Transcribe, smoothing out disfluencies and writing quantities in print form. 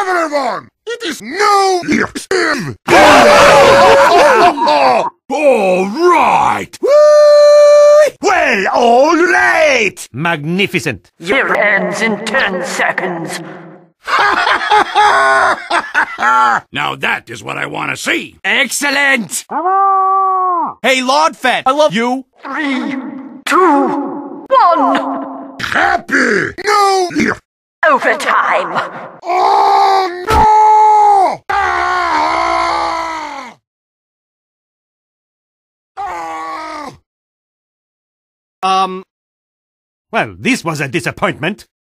regular one! It is no lift! All right! Well, all right! Magnificent. Year ends in 10 seconds. Now that is what I want to see. Excellent! Hey, Lord Fett, I love you. 3, 2, 1. Happy! No lift! Overtime. Oh no! Ah! Ah! Well, this was a disappointment.